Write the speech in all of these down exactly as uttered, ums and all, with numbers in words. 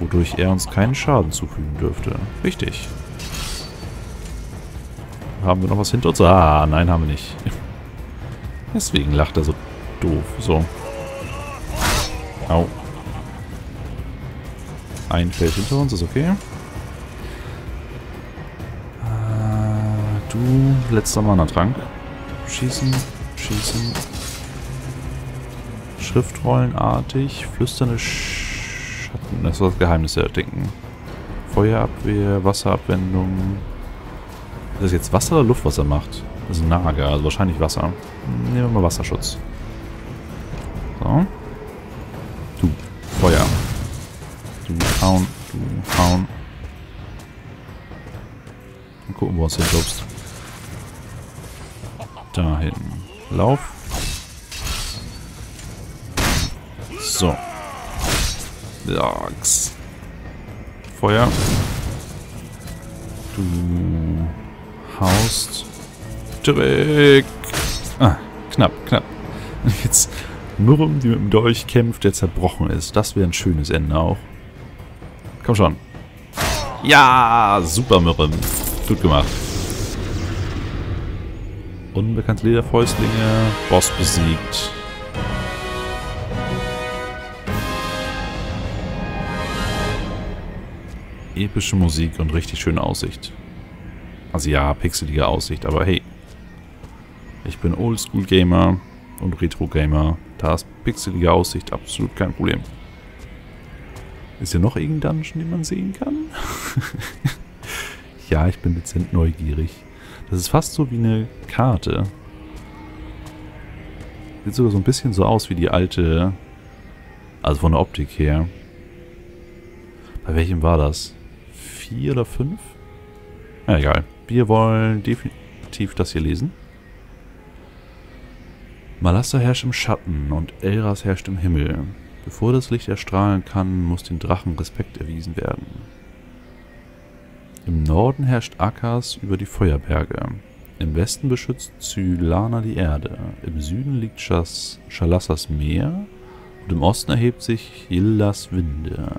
wodurch er uns keinen Schaden zufügen dürfte. Richtig. Haben wir noch was hinter uns? Ah, nein, haben wir nicht. Deswegen lacht er so doof. So. Au. Ein Feld hinter uns, ist okay. Du, letzter Mana-Trank. Schießen, schießen. Schriftrollenartig. Flüsternde Schatten. Das soll das Geheimnis erdenken. Feuerabwehr, Wasserabwendung. Ist das jetzt Wasser oder Luft, was er macht? Das ist ein Nager, also wahrscheinlich Wasser. Nehmen wir mal Wasserschutz. So. Du, Feuer. Du, hauen, du, hauen. Mal gucken, wo uns hinlobst. Dahin. Lauf. So. Lachs. Feuer. Du haust. Direkt. Ah, knapp, knapp. Jetzt Mürrum, die mit dem Dolch kämpft, der zerbrochen ist. Das wäre ein schönes Ende auch. Komm schon. Ja, super Mürrum. Gut gemacht. Unbekannte Lederfäustlinge. Boss besiegt. Epische Musik und richtig schöne Aussicht. Also ja, pixelige Aussicht, aber hey. Ich bin Oldschool-Gamer und Retro-Gamer. Da ist pixelige Aussicht absolut kein Problem. Ist hier noch irgendein Dungeon, den man sehen kann? Ja, ich bin dezent neugierig. Das ist fast so wie eine Karte. Sieht sogar so ein bisschen so aus wie die alte... Also von der Optik her. Bei welchem war das? Vier oder fünf? Ja, egal. Wir wollen definitiv das hier lesen. Malasta herrscht im Schatten und Elras herrscht im Himmel. Bevor das Licht erstrahlen kann, muss den Drachen Respekt erwiesen werden. Im Norden herrscht Akas über die Feuerberge. Im Westen beschützt Cylana die Erde. Im Süden liegt Chas Chalassas Meer. Und im Osten erhebt sich Hildas Winde.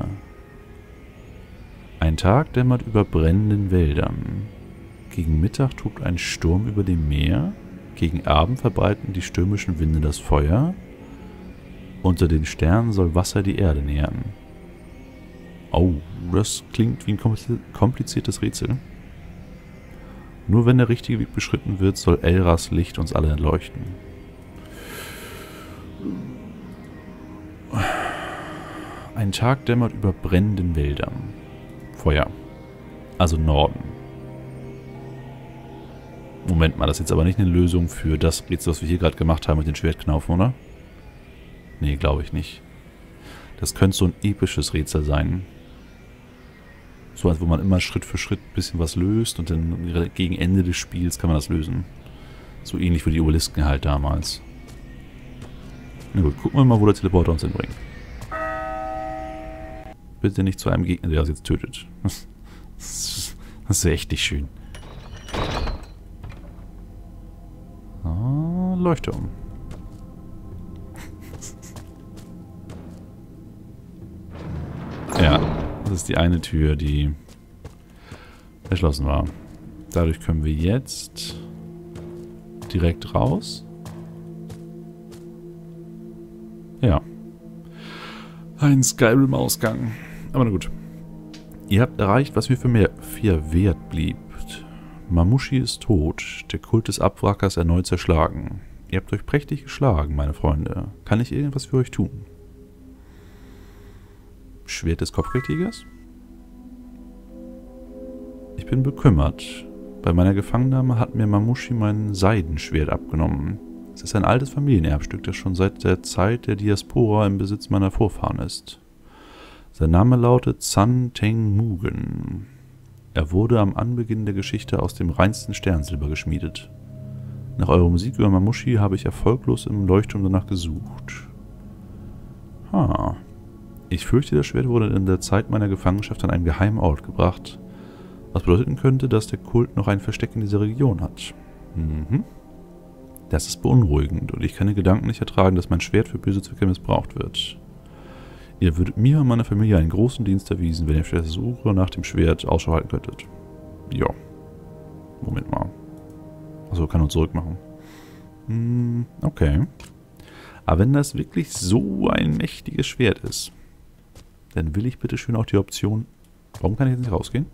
Ein Tag dämmert über brennenden Wäldern. Gegen Mittag tobt ein Sturm über dem Meer. Gegen Abend verbreiten die stürmischen Winde das Feuer. Unter den Sternen soll Wasser die Erde nähren. Oh, das klingt wie ein kompliziertes Rätsel. Nur wenn der richtige Weg beschritten wird, soll Elras Licht uns alle erleuchten. Ein Tag dämmert über brennenden Wäldern. Feuer. Also Norden. Moment mal, das ist jetzt aber nicht eine Lösung für das Rätsel, was wir hier gerade gemacht haben mit den Schwertknaufen, oder? Nee, glaube ich nicht. Das könnte so ein episches Rätsel sein. So, als wo man immer Schritt für Schritt ein bisschen was löst und dann gegen Ende des Spiels kann man das lösen. So ähnlich wie die Obelisken halt damals. Na gut, gucken wir mal, wo der Teleporter uns hinbringt. Bitte nicht zu einem Gegner, der uns jetzt tötet. Das ist echt nicht schön. Ah, Leuchtturm. Ja, das ist die eine Tür, die verschlossen war. Dadurch können wir jetzt direkt raus. Ja. Ein Skyrim-Ausgang. Aber na gut. Ihr habt erreicht, was mir für mehr vier wert blieb. Mamushi ist tot. Der Kult des Abwrackers erneut zerschlagen. Ihr habt euch prächtig geschlagen, meine Freunde. Kann ich irgendwas für euch tun? Schwert des Kopfgeldjägers? Ich bin bekümmert. Bei meiner Gefangennahme hat mir Mamushi mein Seidenschwert abgenommen. Es ist ein altes Familienerbstück, das schon seit der Zeit der Diaspora im Besitz meiner Vorfahren ist. Sein Name lautet San Teng Mugen. Er wurde am Anbeginn der Geschichte aus dem reinsten Sternsilber geschmiedet. Nach eurer Musik über Mamushi habe ich erfolglos im Leuchtturm danach gesucht. Ha. Ich fürchte, das Schwert wurde in der Zeit meiner Gefangenschaft an einen geheimen Ort gebracht. Was bedeuten könnte, dass der Kult noch ein Versteck in dieser Region hat. Mhm. Das ist beunruhigend und ich kann den Gedanken nicht ertragen, dass mein Schwert für böse Zwecke missbraucht wird. Ihr würdet mir und meiner Familie einen großen Dienst erwiesen, wenn ihr für die Suche nach dem Schwert Ausschau halten könntet. Ja. Moment mal. Achso, kann uns zurückmachen. Hm, okay. Aber wenn das wirklich so ein mächtiges Schwert ist, dann will ich bitte schön auch die Option... Warum kann ich jetzt nicht rausgehen?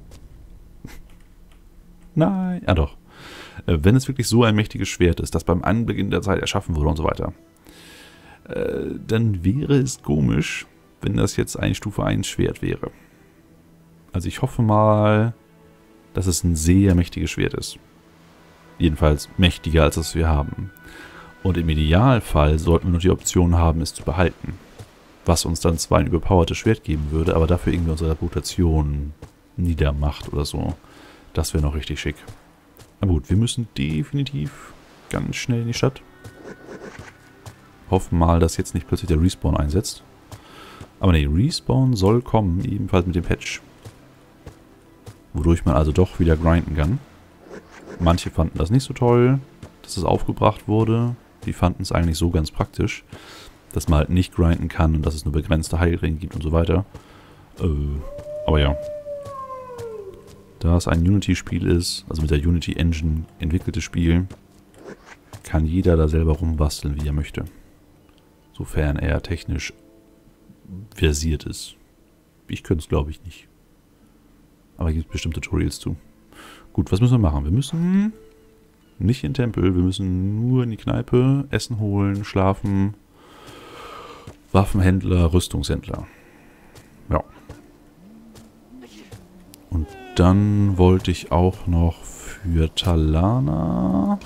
Nein. Ah doch. Äh, wenn es wirklich so ein mächtiges Schwert ist, das beim Anbeginn der Zeit erschaffen wurde und so weiter, äh, dann wäre es komisch, wenn das jetzt ein Stufe eins Schwert wäre. Also ich hoffe mal, dass es ein sehr mächtiges Schwert ist. Jedenfalls mächtiger, als das wir haben. Und im Idealfall sollten wir nur die Option haben, es zu behalten. Was uns dann zwar ein überpowertes Schwert geben würde, aber dafür irgendwie unsere Reputation niedermacht oder so. Das wäre noch richtig schick. Na gut, wir müssen definitiv ganz schnell in die Stadt. Hoffen mal, dass jetzt nicht plötzlich der Respawn einsetzt. Aber ne, Respawn soll kommen, ebenfalls mit dem Patch. Wodurch man also doch wieder grinden kann. Manche fanden das nicht so toll, dass es aufgebracht wurde. Die fanden es eigentlich so ganz praktisch, dass man halt nicht grinden kann und dass es nur begrenzte Heilringe gibt und so weiter. Äh, aber ja. Da es ein Unity-Spiel ist, also mit der Unity Engine entwickeltes Spiel, kann jeder da selber rumbasteln, wie er möchte. Sofern er technisch versiert ist. Ich könnte es, glaube ich, nicht. Aber hier gibt es bestimmt Tutorials zu. Gut, was müssen wir machen? Wir müssen nicht in den Tempel, wir müssen nur in die Kneipe, Essen holen, schlafen, Waffenhändler, Rüstungshändler. Ja. Und dann wollte ich auch noch für Talana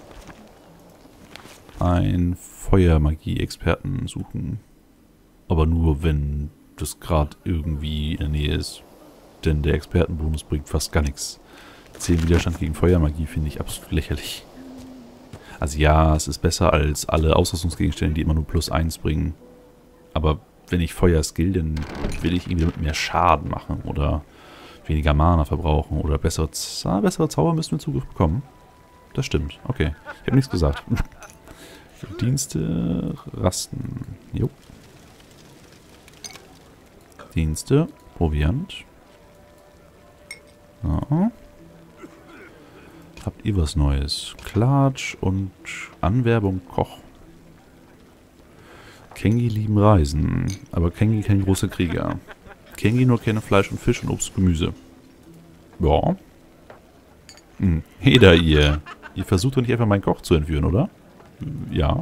einen Feuermagie-Experten suchen. Aber nur, wenn das gerade irgendwie in der Nähe ist. Denn der Expertenbonus bringt fast gar nichts. zehn Widerstand gegen Feuermagie finde ich absolut lächerlich. Also ja, es ist besser als alle Ausrüstungsgegenstände, die immer nur plus eins bringen. Aber wenn ich Feuer skill, dann will ich irgendwie damit mehr Schaden machen oder weniger Mana verbrauchen oder bessere, ah, bessere Zauber müssen wir Zugriff bekommen. Das stimmt, okay. Ich habe nichts gesagt. Dienste, Rasten. Jo. Dienste, Proviant. Ja. Habt ihr was Neues? Klatsch und Anwerbung Koch. Kengi lieben Reisen, aber Kengi kein großer Krieger. Kengi nur gerne Fleisch und Fisch und Obst und Gemüse. Ja. Hm. Hey da ihr. Ihr versucht doch nicht einfach meinen Koch zu entführen, oder? Ja.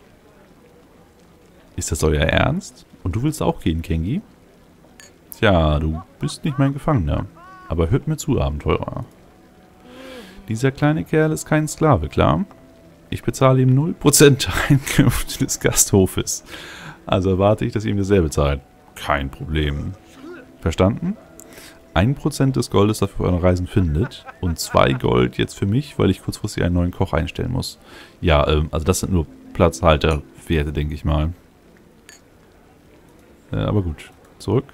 Ist das euer Ernst? Und du willst auch gehen, Kengi? Tja, du bist nicht mein Gefangener. Aber hört mir zu, Abenteurer. Dieser kleine Kerl ist kein Sklave, klar? Ich bezahle ihm null Prozent der Einkünfte des Gasthofes. Also erwarte ich, dass ihr ihm dasselbe zahlt. Kein Problem. Verstanden? ein Prozent des Goldes dafür eure Reisen findet. Und zwei Gold jetzt für mich, weil ich kurzfristig einen neuen Koch einstellen muss. Ja, ähm, also das sind nur Platzhalterwerte, denke ich mal. Äh, aber gut. Zurück.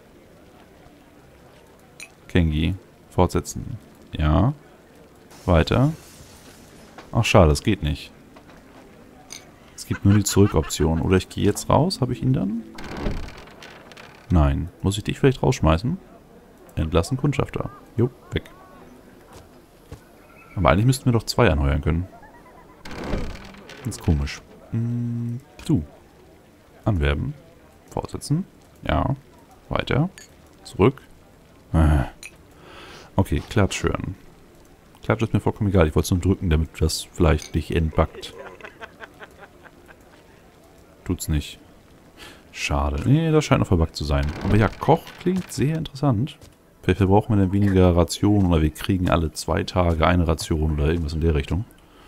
Kengi. Fortsetzen. Ja. Weiter. Ach schade, das geht nicht. Es gibt nur die Zurückoption. Oder ich gehe jetzt raus. Habe ich ihn dann? Nein. Muss ich dich vielleicht rausschmeißen? Entlassen Kundschafter. Jo, weg. Aber eigentlich müssten wir doch zwei anheuern können. Das ist komisch. Hm, du. Anwerben. Fortsetzen. Ja. Weiter. Zurück. Ah. Okay, Klatsch hören. Klatsch ist mir vollkommen egal. Ich wollte es nur drücken, damit das vielleicht dich entbackt. Tut's nicht. Schade. Nee, das scheint noch verbuggt zu sein. Aber ja, Koch klingt sehr interessant. Vielleicht verbrauchen wir dann weniger Rationen oder wir kriegen alle zwei Tage eine Ration oder irgendwas in der Richtung.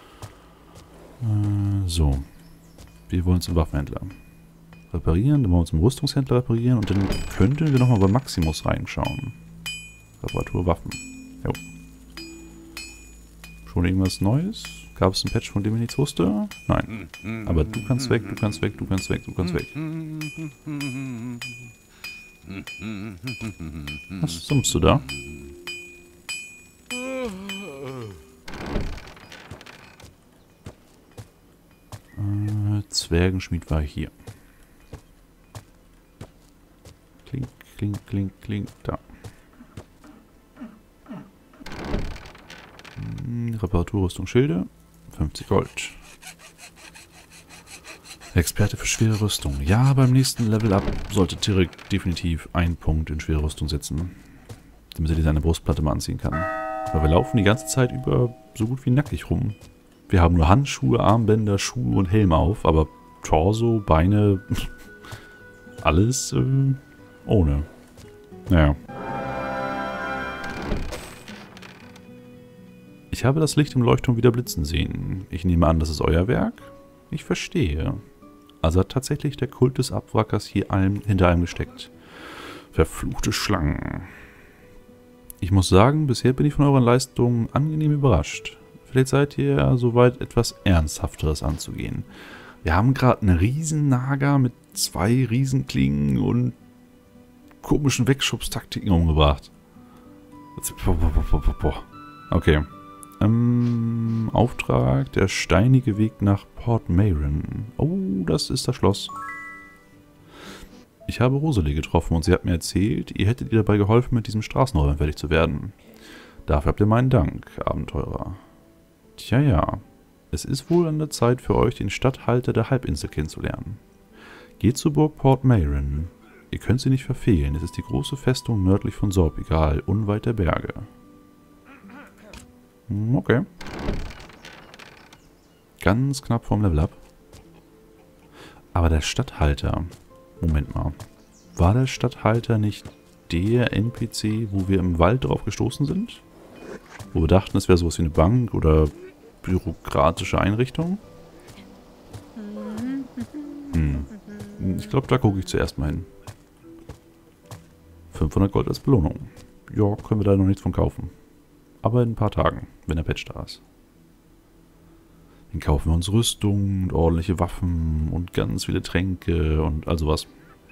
Äh, so. Wir wollen zum Waffenhändler. Reparieren, dann wollen wir zum Rüstungshändler reparieren und dann könnten wir nochmal bei Maximus reinschauen. Reparatur Waffen. Jo. Schon irgendwas Neues? Gab es einen Patch, von dem ich nichts wusste? Nein. Aber du kannst weg, du kannst weg, du kannst weg, du kannst weg. Was summst du da? Äh, Zwergenschmied war hier. klink, klink, klink. Da. Hm, Reparaturrüstung, Schilde. fünfzig Gold. Experte für schwere Rüstung. Ja, beim nächsten Level Up sollte Tirik definitiv einen Punkt in schwere Rüstung setzen. Damit er seine Brustplatte mal anziehen kann. Weil wir laufen die ganze Zeit über so gut wie nackig rum. Wir haben nur Handschuhe, Armbänder, Schuhe und Helm auf, aber Torso, Beine, alles äh, ohne. Naja. Ich habe das Licht im Leuchtturm wieder blitzen sehen. Ich nehme an, das ist euer Werk? Ich verstehe. Also hat tatsächlich der Kult des Abwrackers hier allem, hinter allem gesteckt. Verfluchte Schlangen. Ich muss sagen, bisher bin ich von euren Leistungen angenehm überrascht. Vielleicht seid ihr ja soweit, etwas Ernsthafteres anzugehen. Wir haben gerade einen riesen Naga mit zwei Riesenklingen und komischen Wegschubstaktiken umgebracht. Okay. Ähm, Auftrag, der steinige Weg nach Port Mayron. Oh, das ist das Schloss. Ich habe Rosalie getroffen und sie hat mir erzählt, ihr hättet ihr dabei geholfen, mit diesem Straßenräuber fertig zu werden. Dafür habt ihr meinen Dank, Abenteurer. Tja, ja. Es ist wohl an der Zeit für euch, den Statthalter der Halbinsel kennenzulernen. Geht zur Burg Port Mayron. Ihr könnt sie nicht verfehlen. Es ist die große Festung nördlich von Sorbigal, unweit der Berge. Okay. Ganz knapp vom Level Up. Aber der Statthalter... Moment mal. War der Statthalter nicht der N P C, wo wir im Wald drauf gestoßen sind? Wo wir dachten, es wäre sowas wie eine Bank oder bürokratische Einrichtung? Hm. Ich glaube, da gucke ich zuerst mal hin. fünfhundert Gold als Belohnung. Ja, können wir da noch nichts von kaufen. Aber in ein paar Tagen, wenn der Patch da ist. Dann kaufen wir uns Rüstung und ordentliche Waffen und ganz viele Tränke und all sowas.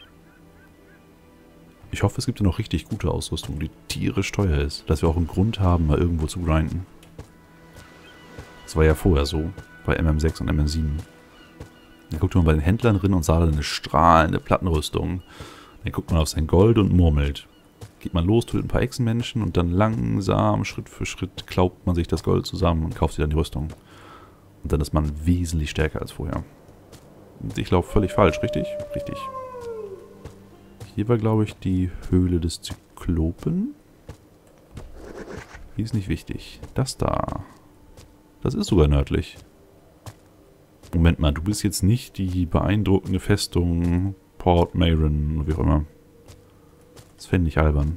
Ich hoffe, es gibt ja noch richtig gute Ausrüstung, die tierisch teuer ist. Dass wir auch einen Grund haben, mal irgendwo zu grinden. Das war ja vorher so, bei M M sechs und M M sieben. Dann guckt man bei den Händlern drin und sah dann eine strahlende Plattenrüstung. Dann guckt man auf sein Gold und murmelt. Geht man los, tötet ein paar Echsenmenschen und dann langsam, Schritt für Schritt, klaubt man sich das Gold zusammen und kauft sich dann die Rüstung. Und dann ist man wesentlich stärker als vorher. Ich laufe völlig falsch, richtig? Richtig. Hier war, glaube ich, die Höhle des Zyklopen. Die ist nicht wichtig. Das da. Das ist sogar nördlich. Moment mal, du bist jetzt nicht die beeindruckende Festung Port Mayron, wie auch immer. Das fände ich albern.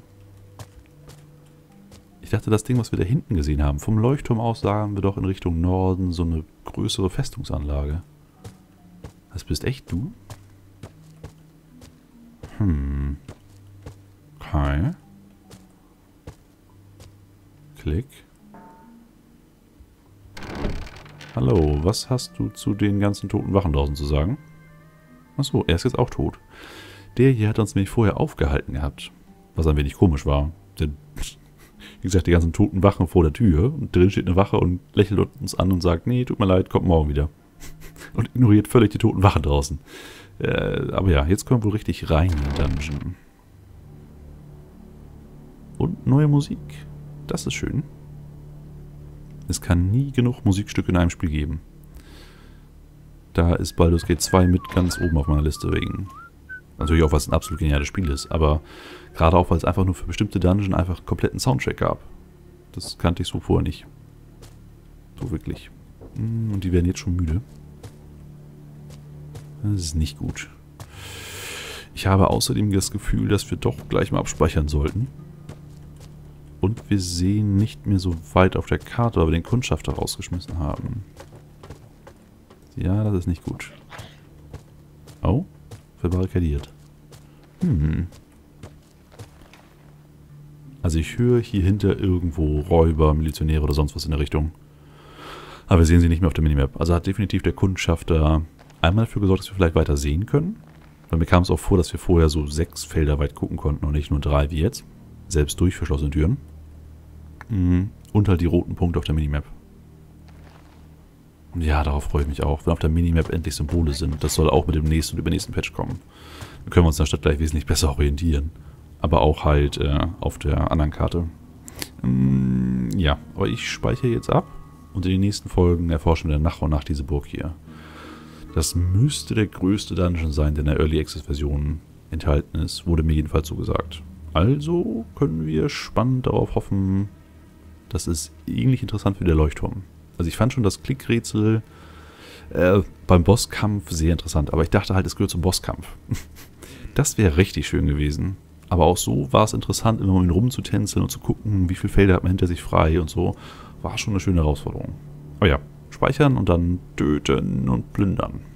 Ich dachte, das Ding, was wir da hinten gesehen haben, vom Leuchtturm aus sahen wir doch in Richtung Norden so eine größere Festungsanlage. Das bist echt du? Hm. Okay. Klick. Hallo, was hast du zu den ganzen toten Wachen draußen zu sagen? Achso, er ist jetzt auch tot. Der hier hat uns nämlich vorher aufgehalten gehabt. Was ein wenig komisch war. Denn, wie gesagt, die ganzen toten Wachen vor der Tür. Und drin steht eine Wache und lächelt uns an und sagt, nee, tut mir leid, kommt morgen wieder. Und ignoriert völlig die toten Wachen draußen. Äh, aber ja, jetzt kommen wir wohl richtig rein in den Dungeon. Und neue Musik. Das ist schön. Es kann nie genug Musikstücke in einem Spiel geben. Da ist Baldur's Gate zwei mit ganz oben auf meiner Liste wegen. Natürlich auch, weil es ein absolut geniales Spiel ist, aber gerade auch, weil es einfach nur für bestimmte Dungeons einfach einen kompletten Soundtrack gab. Das kannte ich so vorher nicht. So wirklich. Und die werden jetzt schon müde. Das ist nicht gut. Ich habe außerdem das Gefühl, dass wir doch gleich mal abspeichern sollten. Und wir sehen nicht mehr so weit auf der Karte, weil wir den Kundschafter rausgeschmissen haben. Ja, das ist nicht gut. Oh, verbarrikadiert. Hm. Also ich höre hier hinter irgendwo Räuber, Milizionäre oder sonst was in der Richtung. Aber wir sehen sie nicht mehr auf der Minimap. Also hat definitiv der Kundschafter einmal dafür gesorgt, dass wir vielleicht weiter sehen können. Weil mir kam es auch vor, dass wir vorher so sechs Felder weit gucken konnten und nicht nur drei wie jetzt. Selbst durch verschlossene Türen. Mhm. Und halt die roten Punkte auf der Minimap. Ja, darauf freue ich mich auch, wenn auf der Minimap endlich Symbole sind. Das soll auch mit dem nächsten und übernächsten Patch kommen. Dann können wir uns in der Stadt gleich wesentlich besser orientieren. aber auch halt äh, auf der anderen Karte. Ähm, ja, aber ich speichere jetzt ab und in den nächsten Folgen erforschen wir dann nach und nach diese Burg hier. Das müsste der größte Dungeon sein, der in der Early Access Version enthalten ist, wurde mir jedenfalls so gesagt. Also können wir spannend darauf hoffen, dass es ähnlich interessant wie der Leuchtturm. Also ich fand schon das Klickrätsel äh, beim Bosskampf sehr interessant, aber ich dachte halt, es gehört zum Bosskampf. Das wäre richtig schön gewesen. Aber auch so war es interessant, immer mal rumzutänzeln und zu gucken, wie viele Felder hat man hinter sich frei und so. War schon eine schöne Herausforderung. Aber ja, speichern und dann töten und plündern.